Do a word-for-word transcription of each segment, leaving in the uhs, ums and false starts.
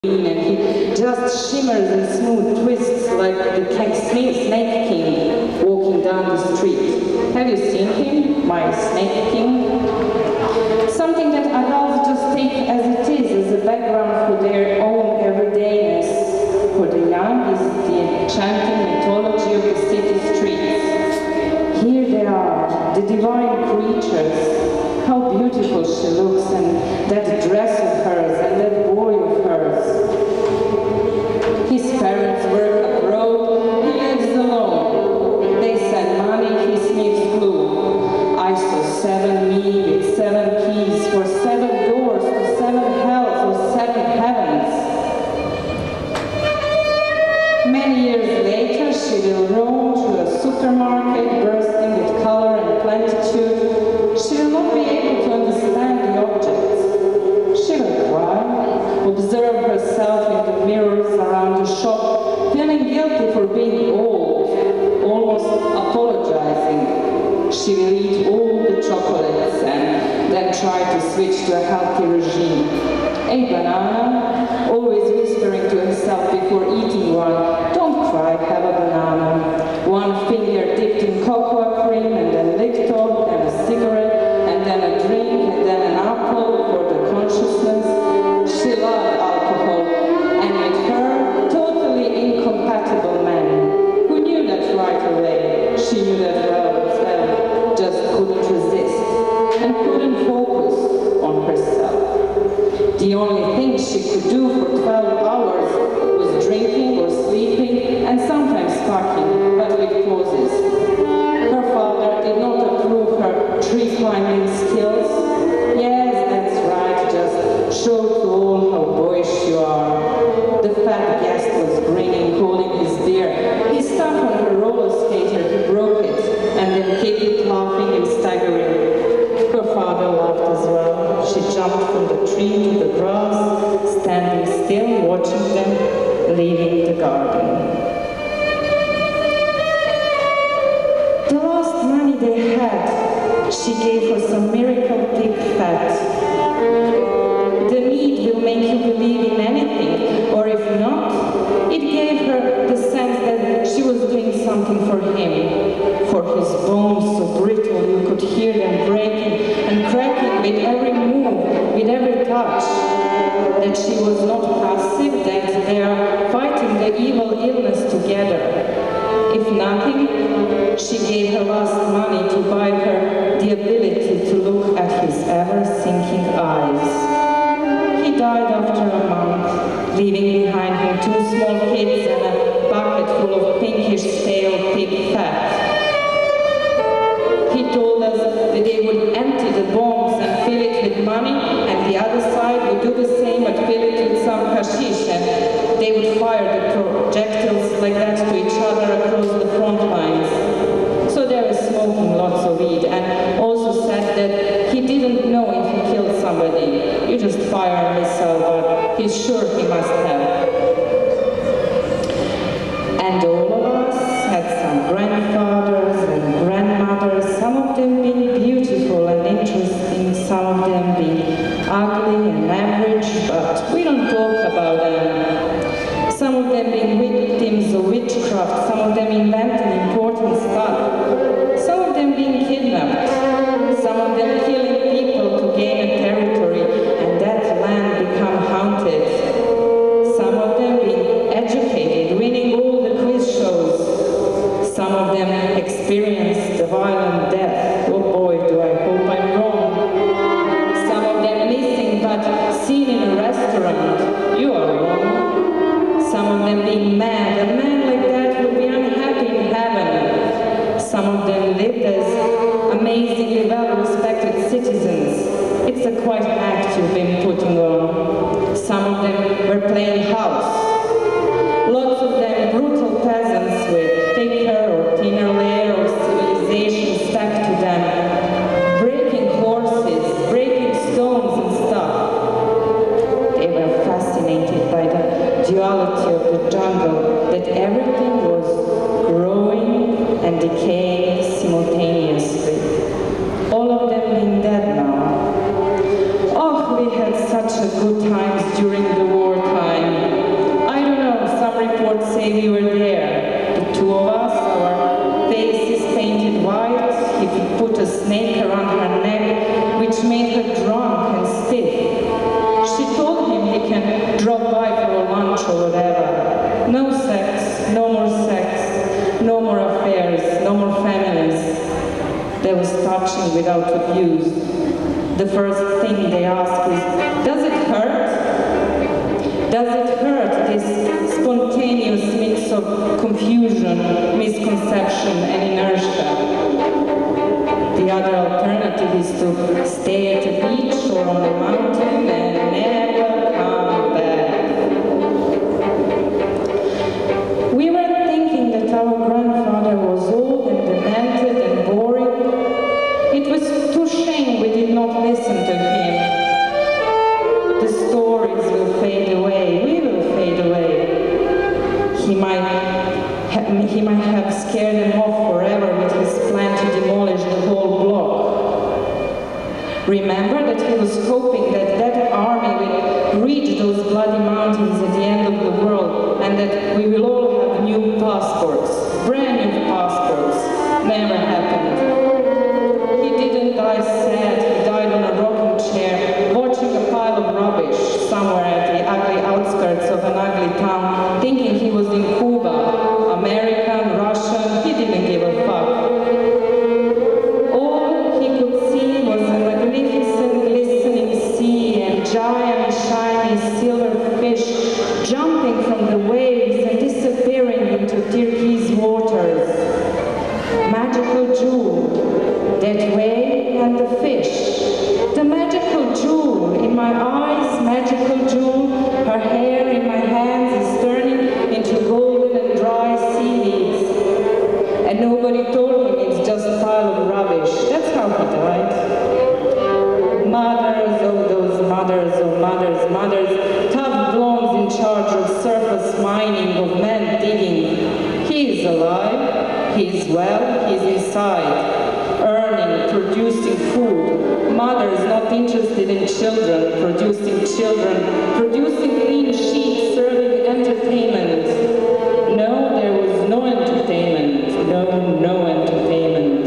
and he just shimmers and smooth twists like the Snake King walking down the street. Have you seen him, my Snake King? Something that adults just take as it is, as a background for their own everydayness. For the young is the enchanting mythology of the city streets. Here they are, the divine creatures. How beautiful she looks, and that dress of hers, and that boy of hers. His parents work abroad, he lives alone. They send money, he sniffs glue. I saw seven me with seven keys for seven doors to seven hells or seven heavens. Many years later, she will roam through a supermarket, bursting with color and plenitude. She will not be able to understand the objects. She will cry, observe herself in the mirrors around the shop, feeling guilty for being old, almost apologizing. She will eat all the chocolates and then try to switch to a healthy regime. A banana, always whispering to herself before eating one, don't cry, have a banana. One finger dipped in cocoa cream and then licked off, then a cigarette, and then a drink, and then an apple for the consciousness. She loved alcohol, and with her, totally incompatible men, who knew that right away. She knew that well as well, just couldn't resist, and couldn't focus on herself. The only thing she could do for twelve hours was drinking or sleeping, and sometimes fucking, but with pauses. Her father did not approve her tree climbing skills. Yes, that's right, just show to all how boyish you are. The fat guest was grinning, holding his beer. He stepped on her roller skater, he broke it, and then kicked it, laughing and staggering. Her father laughed as well. She jumped from the tree to the grass, standing still, watching them leaving the garden. The last money they had, she gave her some miracle pig fat. The meat will make you believe in anything, or if not, it gave her the sense that she was doing something for him, for his bones so brittle you could hear them breaking and cracking with every move, with every touch, that she was not passive, that they are fighting the evil illness together. If nothing, she gave her last money to buy her the ability to look at his ever-sinking eyes. He died after a month, leaving behind him two small kids and a bucket full of pinkish stale pig fat. He told us that they would empty the bombs and fill it with money, and the other side would do the same but fill it with some hashish, and they would fire the projectiles like that to each other across the front lines. So they were smoking lots of weed, and also said that he didn't know if he killed somebody. You just fire a missile, but he's sure he must have. And all of us had some grandfathers and grandmothers, some of them being beautiful and interesting, some of them being ugly and average, but we don't talk about them. Some of them being victims of witchcraft, some of them inventing important stuff, some of them being kidnapped, some of them killing people to gain a territory and that land become haunted, some of them being educated, winning all the quiz shows, some of them experienced a violent death. Oh boy, do I hope I'm wrong. Some of them missing but seen in a restaurant. You are wrong. Some of them being mad. A man like that would be unhappy in heaven. Some of them lived as amazingly well-respected citizens. It's a quite act you've been putting on. Some of them were playing house. Lots of them brutal peasants with thicker or thinner layer of civilization stacked to them, breaking horses, breaking stones and stuff. They were fascinated by the duality of the jungle, that everything was growing and decaying simultaneously. All of them being dead now. Oh, we had such a good times during the wartime. drop by for a lunch or whatever. No sex, no more sex, no more affairs, no more families. There was touching without abuse. The first thing they ask is, does it hurt? Does it hurt, this spontaneous mix of confusion, misconception, and inertia? The other alternative is to stay at a beach or on a mountain and never come back. We were thinking that our grandfather was old and demented and boring. It was too shame we did not listen to him. The stories will fade away, we will fade away. He might, ha he might have scared them off forever with his plan to demolish the whole block. Remember that he was hoping that that army will reach those bloody mountains at the end of the world and that we will all have new passports, brand new passports. Never happened. He didn't die sad, he died on a rocking chair, watching a pile of rubbish somewhere at the ugly outskirts of an ugly town, thinking he was in Cuba, American, Russian, he didn't give a fuck. All he could see was a magnificent glistening sea and giant shiny silver fish jumping from the waves and disappearing into turquoise waters. Magical jewel, that way and the fish. The magical jewel in my eyes, magical jewel, her hair in my hands is turning into golden and dry seaweeds. And nobody told him it's just a pile of rubbish. That's how he died. Mothers, oh those mothers, oh mothers, mothers, tough blondes in charge of surface mining, of men digging. He is alive, he is well, he is inside, earning, producing food. Mothers not interested in children, producing children, producing clean sheets, serving entertainment. No, there was no entertainment. No, no entertainment.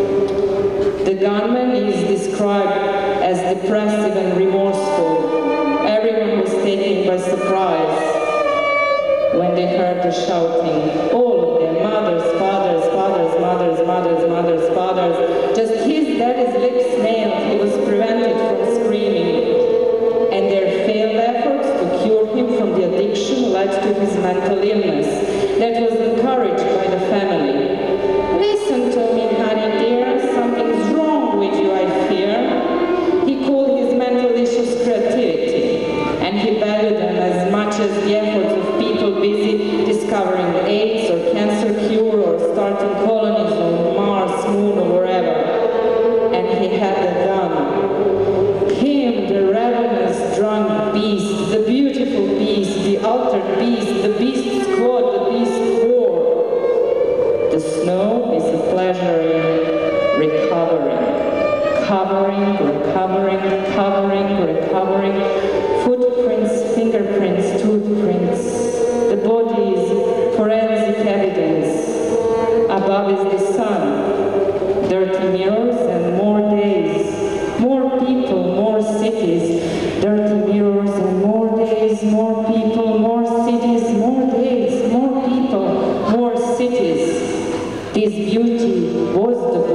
The gunman is described as depressive and remorseful. Everyone was taken by surprise when they heard the shouting. All of them, mothers, fathers, fathers, mothers, mothers, mothers, fathers. Just his daddy's lips nailed, he was prevented from screaming. And their failed efforts to cure him from the addiction led to his mental illness that was encouraged by the family. Listen to me, honey dear, something's wrong with you, I fear. He called his mental issues creativity, and he valued them as much as the efforts of people busy discovering AIDS or cancer cure or starting colonies on Mars, Moon, or wherever. And he had the gun. Him, the ravenous, drunk beast, the beautiful beast, the altered beast, the beast squad, the beast horde. The snow is a pleasure in recovering. Covering, recovering, covering, recovering. Footprints, fingerprints, toothprints. The body is forensic evidence. Above is the sun. Dirty mirrors and more days. More people, more cities. Dirty mirrors and more days. More people, more cities. More days, more people, more cities. This beauty was the